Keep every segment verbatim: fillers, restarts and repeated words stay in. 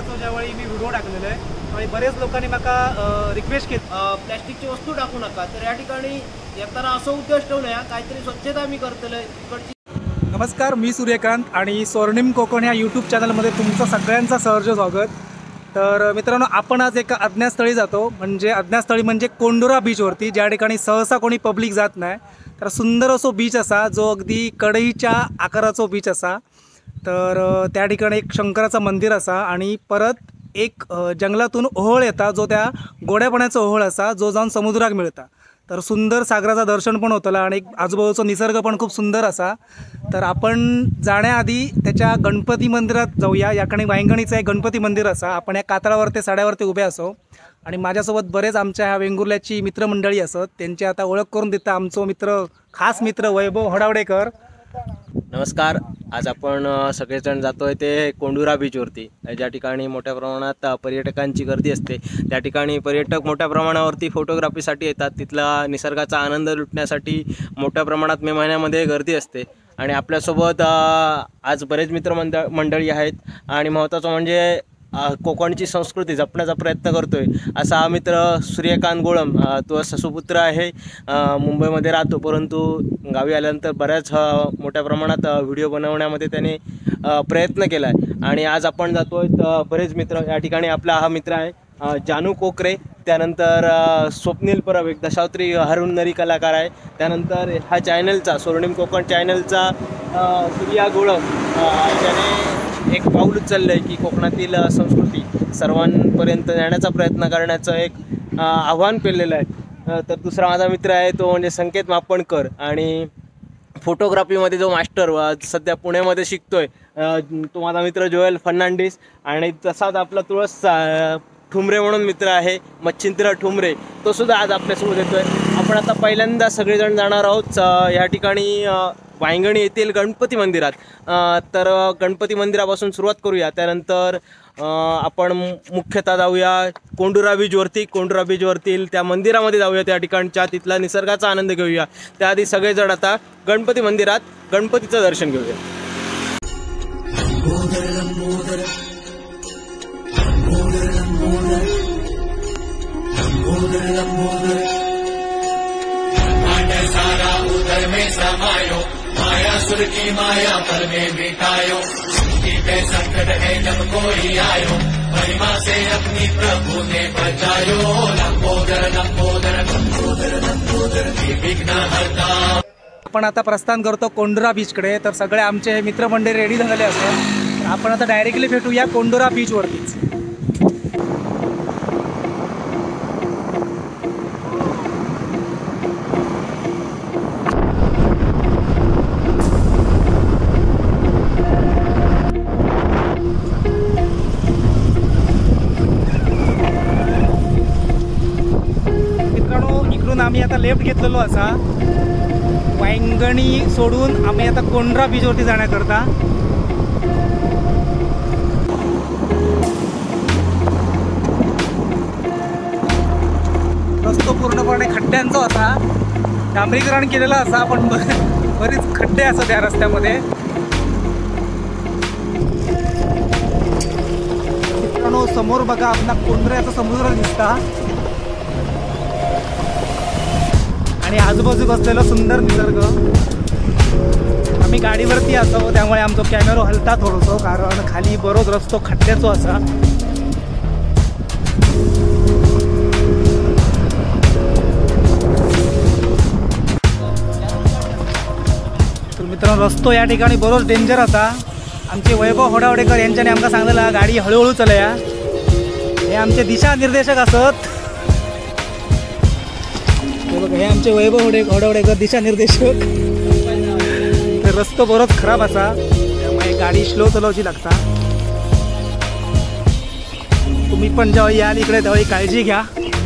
असो ज्यावेळी मी व्हिडिओ टाकलेलो आहे आणि बरेच लोकांनी मला रिक्वेस्ट केली प्लॅस्टिकची वस्तू टाकू नका, तर या ठिकाणी येताना असं उद्देश ठेवून या काहीतरी स्वच्छता मी करतोय इकडची. नमस्कार, मी सूर्यकांत आणि स्वर्णिम कोकण या यूट्यूब चॅनलमध्ये तुमचं सगळ्यांचं सहर्ष स्वागत. तर मित्रांनो, आपण आज एका अज्ञातस्थळी जातो, म्हणजे अज्ञातस्थळी म्हणजे कोंडुरा बीचवरती, ज्या ठिकाणी सहसा कोणी पब्लिक जात नाही. तर सुंदर असो बीच असा, जो अगदी कढईच्या आकाराचा बीच असा. तर त्या ठिकाणी एक शंकराचं मंदिर असा आणि परत एक जंगलातून ओहोळ येता, जो त्या गोड्या पाण्याचा ओहोळ असा, जो जाऊन समुद्राक मिळता. तर सुंदर सागराचं दर्शन पण होतं आणि आजूबाजूचा निसर्ग पण खूप सुंदर असा. तर आपण जाण्याआधी त्याच्या गणपती मंदिरात जाऊया. याकडे वांगणीचं एक गणपती मंदिर असा. आपण या कातळावरती साड्यावरती उभे असो आणि माझ्यासोबत बरेच आमच्या ह्या वेंगुर्ल्याची मित्रमंडळी असत. त्यांची आता ओळख करून देता आमचो मित्र, खास मित्र वैभव हडावडेकर. नमस्कार. आज आपण सगळेजण जातोय ते कोंडुरा बीचवरती, ज्या ठिकाणी मोठ्या प्रमाणात पर्यटकांची गर्दी असते. त्या ठिकाणी पर्यटक मोठ्या प्रमाणावरती फोटोग्राफीसाठी येतात. तिथला निसर्गाचा आनंद लुटण्यासाठी मोठ्या प्रमाणात मे महिन्यामध्ये गर्दी असते. आणि आपल्यासोबत आज बरेच मित्रमंडळ मंडळी आहेत आणि महत्त्वाचं म्हणजे कोकणची संस्कृती जपण्याचा प्रयत्न करतोय असा हा मित्र सूर्यकांत गोळम. तो ससुपुत्र आहे, मुंबईमध्ये राहतो, परंतु गावी आल्यानंतर बऱ्याच मोठ्या प्रमाणात व्हिडिओ बनवण्यामध्ये त्याने प्रयत्न केला आहे. आणि आज आपण जातोय बरेच मित्र. या ठिकाणी आपला हा मित्र आहे जानू कोकरे, त्यानंतर स्वप्नील परब, एक दशावत्री हरुन्नरी कलाकार आहे. त्यानंतर हा चॅनलचा स्वर्णिम कोकण चॅनलचा सूर्या गोळम, ज्याने एक पाऊल उचललं आहे की कोकणातील संस्कृती सर्वांपर्यंत नेण्याचा प्रयत्न करण्याचं एक आव्हान पेललेलं आहे. तर दुसरा माझा मित्र आहे तो म्हणजे संकेत मापणकर, आणि फोटोग्राफीमध्ये जो मास्टर सध्या पुण्यामध्ये शिकतोय तो माझा मित्र जोएल फर्नांडिस. आणि तसाच आपला तुळस ठुमरे म्हणून मित्र आहे मच्छिंद्र ठुमरे, तो सुद्धा आज आपल्यासोबत येतोय. आपण आता पहिल्यांदा सगळेजण जाणार आहोत या ठिकाणी वांगणी येथील गणपती मंदिरात. तर गणपती मंदिरापासून सुरुवात करूया. त्यानंतर आपण मुख्यतः जाऊया कोंडुरा बीचवरती. कोंडुरा बीचवरतील त्या मंदिरामध्ये जाऊया, त्या ठिकाणच्या तिथला निसर्गाचा आनंद घेऊया. त्याआधी सगळेजण आता गणपती मंदिरात गणपतीचं दर्शन घेऊया. माया सुर की माया पर में मिटायो, मुक्ति पे संकट है जब कोई आयो, महिमा से अपनी प्रभु ने बचायो. लंबोदर लंबोदर लंबोदर लंबोदर विघ्न हरता. आपण आता प्रस्थान करतो कोंडुरा बीचकडे. तर सगळे आमचे मित्रमंडळी रेडी झालेले असतात. आपण आता डायरेक्टली भेटूया कोंडुरा बीचवरतीच. आम्ही आता लेफ्ट घेतलेलो असा वांगणी सोडून आम्ही आता कोंडुरा बीचवरती जाण्याकरता. रस्तो पूर्णपणे खड्ड्यांचा होता, डांबरीकरण केलेला असा, पण बरीच खड्डे असतात त्या रस्त्यामध्ये. मित्रांनो, समोर बघा आपला कोंडुऱ्याचा समुद्र दिसता आणि आजूबाजूक असलेला सुंदर निसर्ग. आम्ही गाडीवरती असो त्यामुळे आमचा कॅमेरा हलता थोडंसं, कारण खाली बरोच रस्तो खड्ड्याचो असा. तर मित्रांनो, रस्तो या ठिकाणी बरोच डेंजर होता. आमचे वैभव हडावडेकर यांच्याने आमका सांगितलं गाडी हळूहळू चलया. हे आमचे दिशा निर्देशक असत. हे आमचे वैभव होडे हडावडेकर दिशा निर्देशक. तर रस्तो बरोच खराब असा, त्यामुळे गाडी स्लो चलवची लागता. तुम्ही पण जेव्हा याल इकडे तेव्हा काळजी घ्या.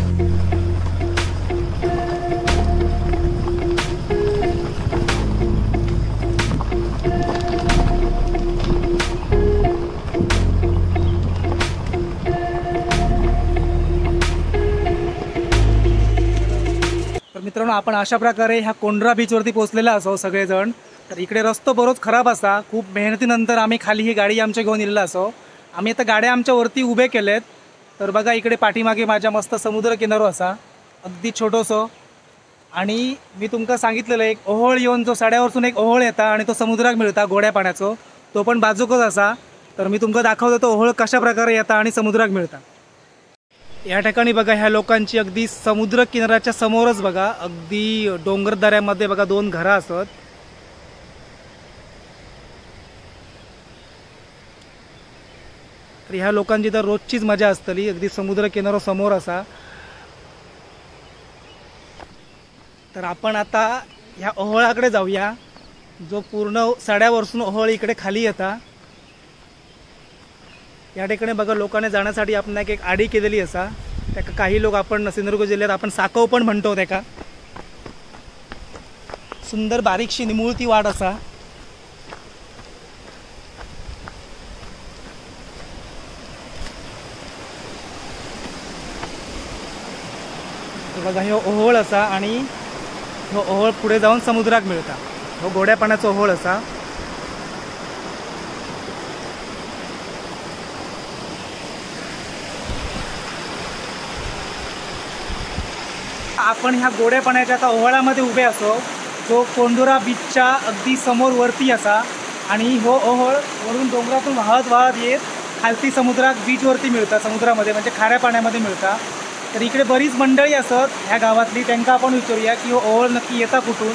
मित्रांनो, आपण अशा प्रकारे ह्या कोंडुरा बीचवरती पोहोचलेला असो सगळेजण. तर इकडे रस्तो बरोच खराब असा. खूप मेहनतीनंतर आम्ही खाली ही गाडी आमच्या घेऊन इल्ला असो. आम्ही आता गाड्या आमच्या वरती उभे केलेत. तर बघा इकडे पाठीमागे माझ्या मस्त समुद्र किनारो असा अगदी छोटोसो. आणि मी तुमका सांगितलेलं एक ओहोळ येऊन जो सड्यावरसून एक ओहोळ येता आणि तो समुद्राक मिळता गोड्या पाण्याचो, तो पण बाजूकच असा. तर मी तुमका दाखवतो तो ओहोळ कशा प्रकारे येता आणि समुद्राक मिळता. या ठिकाणी बघा ह्या लोकांची अगदी समुद्र किनाऱ्याच्या समोरच बघा अगदी डोंगर दऱ्यामध्ये बघा दोन घरं असत. तर ह्या लोकांची तर रोजचीच मजा असतली. अगदी समुद्र किनारो समोर असा. तर आपण आता ह्या ओहोळाकडे जाऊया जो पूर्ण सड्यावरसून ओहोळ इकडे खाली येता. या ठिकाणी बघा लोकांनी जाण्यासाठी आपण एक आडी केलेली असा. त्याका काही लोक आपण सिंधुदुर्ग जिल्ह्यात आपण साकव पण म्हणतो. त्याका सुंदर बारीकशी निमुळती वाट असा. बघा हे ओहोळ असा आणि हो ओहोळ पुढे जाऊन समुद्राक मिळता. हो गोड्या पाण्याचा ओहोळ असा. आपण ह्या गोड्या पाण्याच्या आता ओहोळामध्ये उभे असो जो कोंडुरा बीचच्या अगदी समोर वरती असा. आणि हो ओहोळ वरून डोंगरातून वाहत वाहत येत खालती समुद्रात बीचवरती मिळतं, समुद्रामध्ये म्हणजे खाऱ्या पाण्यामध्ये मिळतं. तर इकडे बरीच मंडळी असत ह्या गावातली. त्यांना आपण विचारूया की हो ओहोळ नक्की येता कुठून.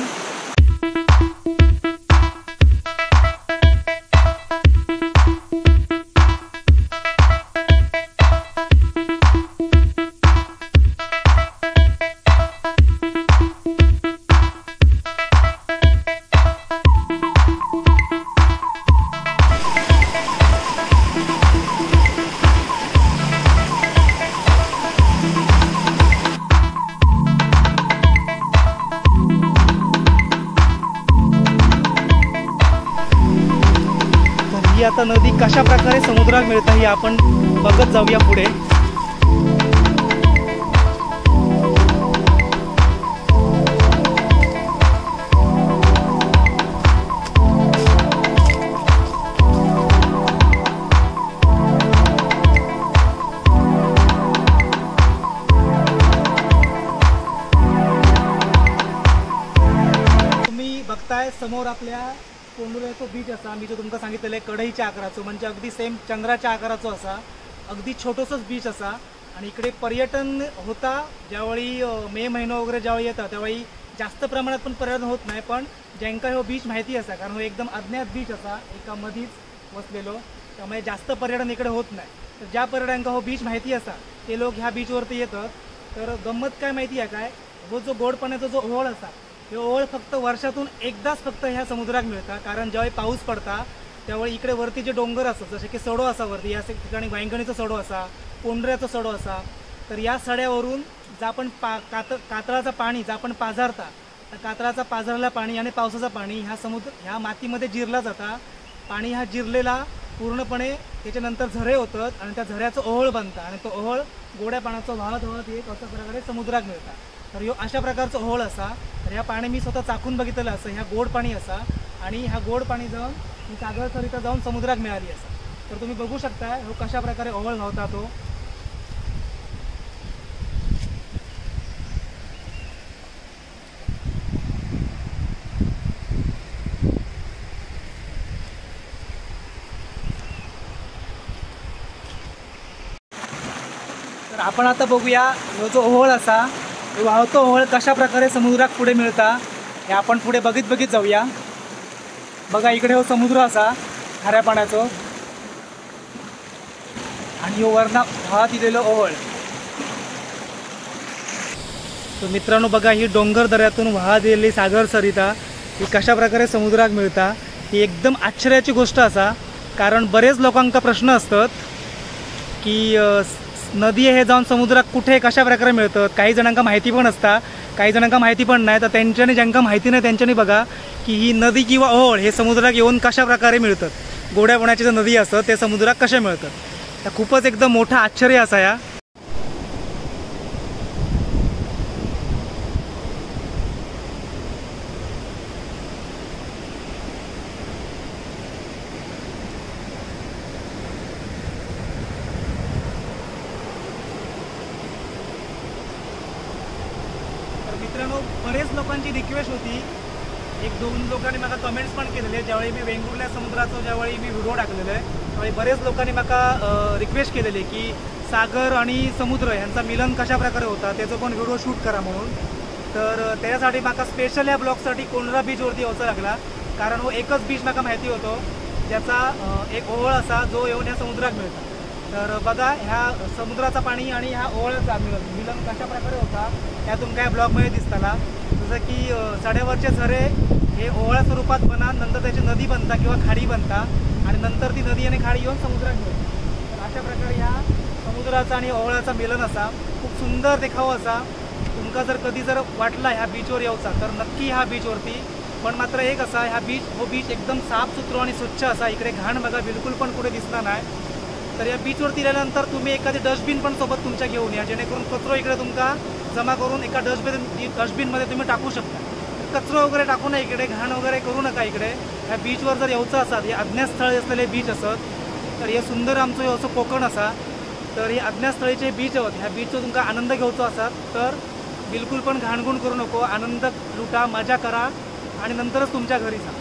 ही आता नदी कशा प्रकारे समुद्रात मिळते ही आपण बघत जाऊया पुढे. तुम्ही बघताय समोर आपल्या कोंडुऱ्याचो बीच असा. मी जो तुमका सांगितलेलं कढईच्या आकाराचो म्हणजे अगदी सेम चंद्राच्या आकाराचो असा. अगदी छोटोसंच बीच असा. आणि इकडे पर्यटन होता ज्यावेळी मे महिना वगैरे ज्यावेळी येतात त्यावेळी जास्त प्रमाणात पण पर्यटन होत नाही. पण ज्यांका हो बीच माहिती असा कारण हो एकदम अज्ञात बीच असा एका मधीच वसलेलो, त्यामुळे जास्त पर्यटन इकडे होत नाही. तर ज्या पर्यटकांका हो बीच माहिती असा ते लोक ह्या बीचवरती येतात. तर गंमत काय माहिती आहे काय, हो जो गोड पाण्याचा जो ओहोळ असा हे ओहोळ फक्त वर्षातून एकदाच फक्त ह्या समुद्रात मिळतात. कारण ज्यावेळी पाऊस पडता त्यावेळी इकडे वरती जे डोंगर असतात जसे की सडो असा वरती या ठिकाणी वैंगणीचा सडो असा, कोंडऱ्याचा सडो असा. तर या सड्यावरून जर आपण पा कात कातळाचं पाणी जर आपण पाझरता तर कातळाचा पाझरलेला पाणी आणि पावसाचं पाणी ह्या समुद्र ह्या मातीमध्ये जिरला जाता. पाणी हा जिरलेला पूर्णपणे त्याच्यानंतर झरे होतात आणि त्या झऱ्याचं ओहोळ बनतं आणि तो ओहोळ गोड्या पाण्याचं वाहत वाहत येत अशा प्रकारे समुद्रात मिळतात. तर ह्यो अशा प्रकारचं ओहोळ असा. तर ह्या पाणी मी स्वतः चाखून बघितलेलं असं. ह्या गोड पाणी असा आणि ह्या गोड पाणी जाऊन मी सागर सरिता जाऊन समुद्रात मिळाली असा. तर तुम्ही बघू शकता हो कशा प्रकारे ओहोळ व्हावता तो. तर आपण आता बघूया ह्यो जो ओहोळ असा वाहतो ओहोळ कशा प्रकारे समुद्रात पुढे मिळता हे आपण पुढे बघित बघित जाऊया. बघा इकडे हो समुद्र असा खाऱ्या पाण्याचो आणि ह्यो वरना वाहत दिलेलो ओहोळ. तर मित्रांनो बघा ही डोंगर दऱ्यातून वाहत दिलेली सागर सरिता ही कशा प्रकारे समुद्रात मिळता ही एकदम आश्चर्याची गोष्ट असा. कारण बरेच लोकांका प्रश्न असतात की नदी हे जाऊन समुद्रात कुठे कशा प्रकारे मिळतात. काही जणांका माहिती पण असता, काही जणांका माहिती पण नाही. तर त्यांच्यानी ज्यांका माहिती नाही त्यांच्यानी बघा की ही नदी किंवा ओहोळ हे समुद्रात येऊन कशा प्रकारे मिळतात. गोड्या पाण्याची जे नदी असतात ते समुद्रात कसे मिळतात. तर खूपच एकदम मोठा आश्चर्य असा या. लोकांची रिक्वेस्ट होती, एक दोन लोकांनी मला कमेंट्स पण केलेले ज्यावेळी मी वेंगुर्ल्या समुद्राचं ज्यावेळी मी व्हिडिओ टाकलेलं आहे त्यावेळी बरेच लोकांनी मला रिक्वेस्ट केलेली की सागर आणि समुद्र यांचा मिलन कशा प्रकारे होता त्याचं पण व्हिडिओ शूट करा म्हणून. तर त्याच्यासाठी मला स्पेशल या ब्लॉगसाठी कोंढरा बीचवरती यायचं लागला, कारण हो एकच बीच मला माहिती होतो ज्याचा एक ओहळ असा जो येऊन या समुद्रात मिळतो. तर बघा ह्या समुद्राचा पाणी आणि ह्या ओहळाचा मिलन मिलन कशा प्रकारे होता ह्या तुमच्या या ब्लॉगमध्ये दिसताना. जसं की सड्यावरचे झरे हे ओहळा स्वरूपात बना, नंतर त्याची नदी बनता किंवा खाडी बनता आणि नंतर ती नदी आणि खाडी येऊन समुद्रात मिळते. तर अशा प्रकारे ह्या समुद्राचा आणि ओहळाचा मिलन असा खूप सुंदर देखावा असा. तुमका जर कधी जर वाटला ह्या बीचवर यायचा तर नक्की ह्या बीचवरती. पण मात्र एक असा ह्या बीच हो बीच एकदम साफसुथरो आणि स्वच्छ असा, इकडे घाण बघा बिलकुल पण कुठे दिसणार नाही. तर या बीचवरती गेल्यानंतर तुम्ही एखादी डस्टबिन पण सोबत तुमच्या घेऊन या, जेणेकरून कचरो इकडे तुमका जमा करून एका डस्टबिन डस्टबिनमध्ये तुम्ही टाकू शकता. कचरो वगैरे टाकू नये इकडे, घाण वगैरे करू नका इकडे. ह्या बीचवर जर यायचं असतात, हे अज्ञातस्थळी असलेले बीच असत, तर हे सुंदर आमचं हे असं कोकण असा. तर हे अज्ञातस्थळीचे बीच आहेत, ह्या बीचचा तुमका आनंद घ्यायचो असतात तर बिलकुल पण घाणगुण करू नको, आनंद लुटा, मजा करा आणि नंतरच तुमच्या घरी जा.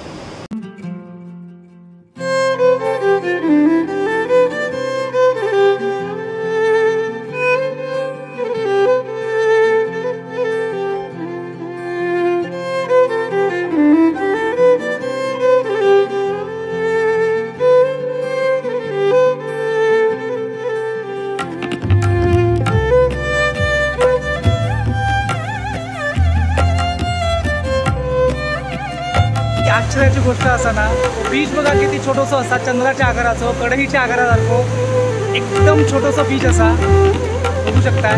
आश्चर्याची गोष्ट असा ना, बीच बघा किती छोटंसं असा, चंद्राच्या आकाराचं, कढईच्या आकारासारखं एकदम छोटंसं बीच असा बघू शकताय.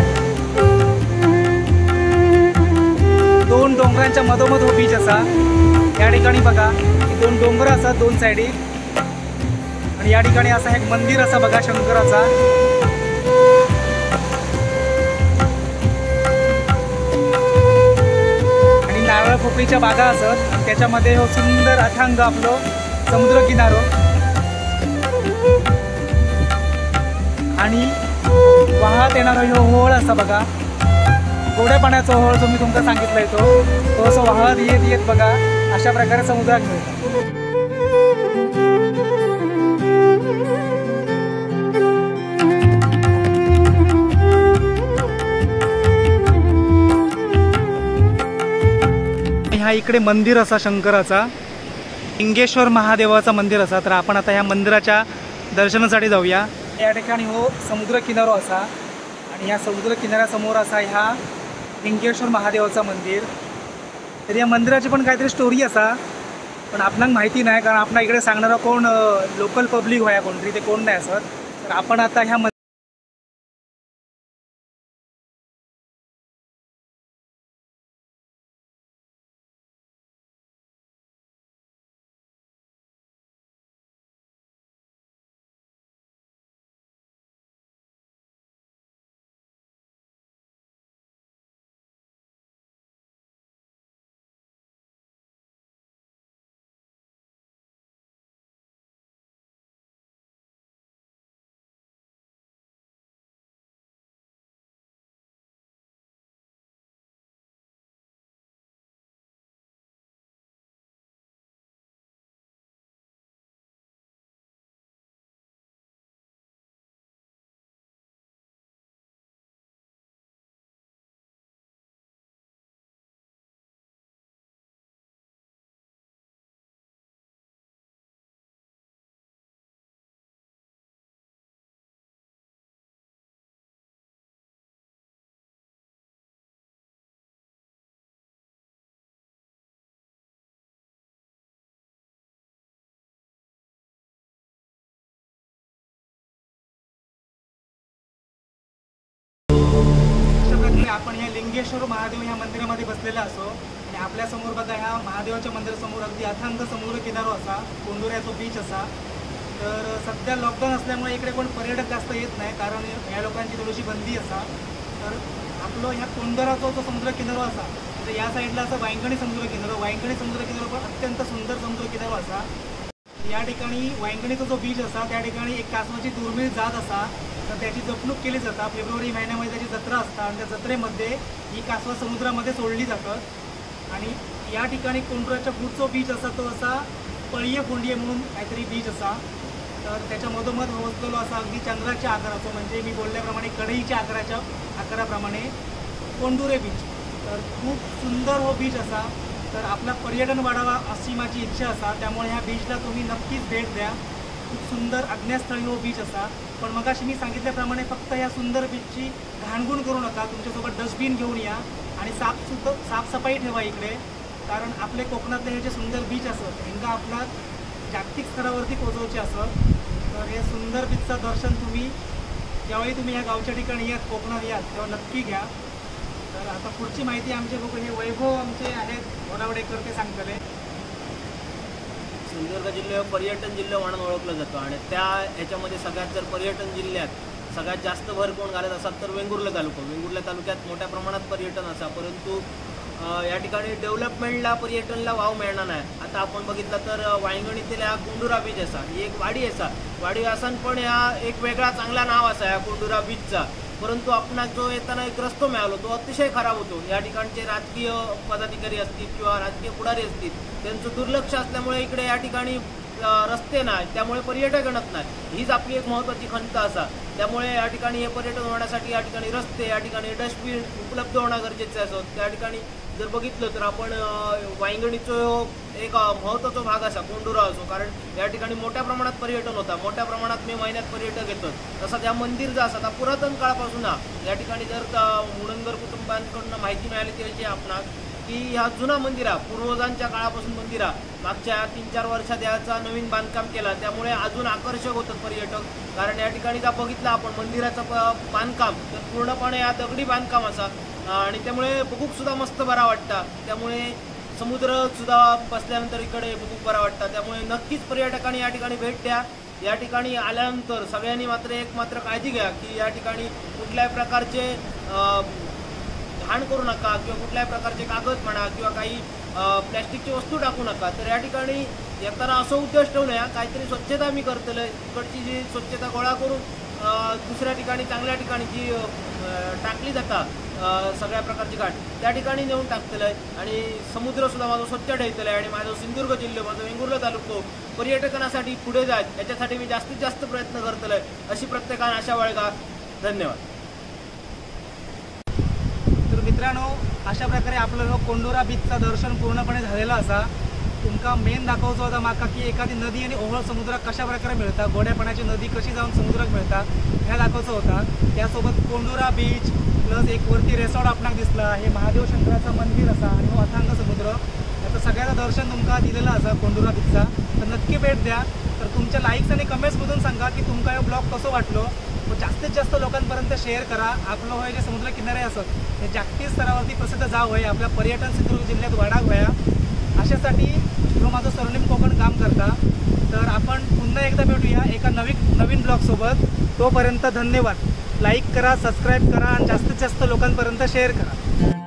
दोन डोंगरांच्या मधोमध हो बीच असा. या ठिकाणी बघा दोन डोंगर असतात दोन साईडी आणि या ठिकाणी असा एक मंदिर असा बघा शंकराचा. नारळ पोकळीच्या बागा असत आणि त्याच्यामध्ये हो सुंदर अथांग आपलं समुद्र किनारो आणि वाहत येणारा ह्यो ओहळ असा बघा, गोड्या पाण्याचा ओहळ जो मी तुमका सांगितलंय तो तो असं वाहत येत येत बघा अशा प्रकारे समुद्रात मिळतो. ह्या इकडे मंदिर असा शंकराचा, लिंगेश्वर महादेवाचा मंदिर असा. तर आपण आता ह्या मंदिराच्या दर्शनासाठी जाऊया. या ठिकाणी हो समुद्र किनारो असा आणि ह्या समुद्र किनाऱ्यासमोर असा ह्या लिंगेश्वर महादेवाचा मंदिर. तर या मंदिराची पण काहीतरी स्टोरी असा, पण आपणाक माहिती नाही, कारण आपणा इकडे सांगणारा कोण लोकल पब्लिक व्हाया कोणतरी ते कोण नाही असत. तर आपण आता ह्या आपण ह्या लिंगेश्वर महादेव ह्या मंदिरामध्ये बसलेला असो आणि आपल्यासमोर बघा ह्या महादेवाच्या मंदिरासमोर अगदी अथांग समुद्र किनारो असा, कोंडुऱ्याचा बीच असा. तर सध्या लॉकडाऊन असल्यामुळे इकडे कोण पर्यटक जास्त येत नाही, कारण ह्या लोकांची थोडीशी बंदी असा. तर आपलं ह्या कोंडुराचा जो समुद्र किनारो असा, तर या साईडला असं वायंगणी समुद्र किनारो, वायंगणी समुद्र किनारो पण अत्यंत सुंदर समुद्र किनारो असा. या ठिकाणी वायंगणीचा जो बीच असा त्या ठिकाणी एक कासवाची दुर्मिळ जात असा, तर त्याची जपणूक केली जातात. फेब्रुवारी महिन्यामध्ये त्याची जत्रा असतात आणि त्या जत्रेमध्ये ही कासवा समुद्रामध्ये सोडली जातात. आणि या ठिकाणी कोंडुराच्या पुढचा बीच असा तो असा पळीये फोंडिये म्हणून काहीतरी बीच असा, तर त्याच्या मधोमध वसलेलो असा अगदी चंद्राच्या आकाराचो, म्हणजे मी बोलल्याप्रमाणे कढईच्या आकाराच्या आकाराप्रमाणे कोंडुरे बीच. तर खूप सुंदर हो बीच असा. तर आपला पर्यटन वाढावा अशी माझी इच्छा असा, त्यामुळे ह्या बीचला तुम्ही नक्कीच भेट द्या. खूप सुंदर अज्ञातस्थळी हो बीच असा. पण मगाशी मी सांगितल्याप्रमाणे फक्त या सुंदर बीचची घाणगुण करू नका, तुमच्यासोबत डस्टबिन घेऊन या आणि साफसुद्धा साफसफाई ठेवा इकडे, कारण आपले कोकणातले हे जे सुंदर बीच असत ह्यांना आपला जागतिक स्तरावरती पोहोचवचे असत. तर हे सुंदर बीचचं दर्शन तुम्ही ज्यावेळी तुम्ही या गावच्या ठिकाणी यात कोकणात याल तेव्हा नक्की घ्या. तर आता पुढची माहिती आमचे बघू, हे वैभव आमचे आहेत घोडावडेकर, ते सांगतले. सिंधुदुर्ग जिल्हा पर्यटन जिल्हा म्हणून ओळखलं जातो आणि त्या ह्याच्यामध्ये सगळ्यात जर पर्यटन जिल्ह्यात सगळ्यात जास्त भर कोण घालत असाल तर वेंगुर्ला तालुका. वेंगुर्ला तालुक्यात मोठ्या प्रमाणात पर्यटन असा, परंतु या ठिकाणी डेव्हलपमेंटला पर्यटनला वाव मिळणार नाही. आता आपण बघितलं तर वांयगणीतील हा कोंडुरा बीच असा, ही एक वाडी असा, वाडी असन पण ह्या एक वेगळा चांगला नाव असा या कोंडुरा बीचचा. परंतु आपणाक जो येताना एक रस्तो मिळालो तो अतिशय खराब होतो. या ठिकाणचे राजकीय पदाधिकारी असतील किंवा राजकीय पुढारी असतील त्यांचं दुर्लक्ष असल्यामुळे इकडे या ठिकाणी रस्ते नाही, त्यामुळे पर्यटक गणत नाही. हीच आपली एक महत्त्वाची खंत असा. त्यामुळे या ठिकाणी हे पर्यटन होण्यासाठी या ठिकाणी रस्ते, या ठिकाणी डस्टबिन उपलब्ध होणं गरजेचं असतं. त्या ठिकाणी जर बघितलं तर आपण वांयगणीचं एक महत्त्वाचा भाग असा कोंडुरा असो, कारण या ठिकाणी मोठ्या प्रमाणात पर्यटन होता, मोठ्या प्रमाणात मे महिन्यात पर्यटक येतात. तसंच या मंदिर जो असता पुरातन काळापासून या ठिकाणी जर मुणंदर कुटुंबांकडून माहिती मिळाली त्याची आपणास की ह्या जुना मंदिरा पूर्वजांच्या काळापासून मंदिरा मागच्या तीन चार वर्षात याचा नवीन बांधकाम केला, त्यामुळे अजून आकर्षक होतात पर्यटक. कारण या ठिकाणी जर बघितलं आपण मंदिराचं बांधकाम तर पूर्णपणे या दगडी बांधकाम असा आणि त्यामुळे बघूक सुद्धा मस्त बरा वाटतं. त्यामुळे समुद्र सुद्धा बसल्यानंतर इकडे बघूक बरा वाटतं. त्यामुळे नक्कीच पर्यटकांनी या ठिकाणी भेट द्या. या ठिकाणी आल्यानंतर सगळ्यांनी मात्र एक मात्र काळजी घ्या की या ठिकाणी कुठल्याही प्रकारचे घाण करू नका किंवा कुठल्याही प्रकारचे कागद म्हणा किंवा काही प्लॅस्टिकची वस्तू टाकू नका. तर या ठिकाणी येताना असं उद्देश ठेवू नये काहीतरी स्वच्छता मी करतलं इकडची जी स्वच्छता गोळा करून दुसऱ्या ठिकाणी चांगल्या ठिकाणी जी टाकली जातात सगळ्या प्रकारची घाट त्या ठिकाणी नेऊन टाकतलं आहे आणि समुद्रसुद्धा माझं स्वच्छ ठेवतलं आहे आणि माझं सिंधुदुर्ग जिल्हा माझं वेंगुर्ला तालुका पर्यटकांसाठी पुढे जात याच्यासाठी मी जास्तीत जास्त प्रयत्न करतलं आहे अशी प्रत्येकाने आशा बाळगा. धन्यवाद. तर मित्रांनो, अशा प्रकारे आपलं कोंडुरा बीचचं दर्शन पूर्णपणे झालेलं असा. तुमका मेन दाखवतो होता माका की एखादी नदी आणि ओहळ समुद्रात कशा प्रकारे मिळतात, गोड्यापणाची नदी कशी जाऊन समुद्रात मिळतात ह्या दाखवतो होता. त्यासोबत कोंडुरा बीच प्लस एक वरती रेसॉर्ट आपणाक दिसला, हे महादेव शंकराचं मंदिर असा आणि हो अथांग समुद्र, याचं सगळ्याचं दर्शन तुमका दिलेलं असा कोंडुरा बीचचा. तर नक्की भेट द्या. तर तुमच्या लाईक्स आणि कमेंट्समधून सांगा की तुमका हा ब्लॉग कसं वाटलो. जास्तीत जास्त लोकांपर्यंत शेअर करा. आपलं होय जे समुद्र किनारे असत हे जागतिक स्तरावरती प्रसिद्ध जाव आहे, आपल्या पर्यटन सिंधुदुर्ग जिल्ह्यात वाढाव वया अशासाठी जो माझं स्वर्णिम कोकण काम करता. तर आपण पुन्हा एकदा भेटूया एका नवीन नवीन ब्लॉगसोबत. तोपर्यंत धन्यवाद. लाईक करा, सबस्क्राईब करा आणि जास्तीत जास्त लोकांपर्यंत शेअर करा.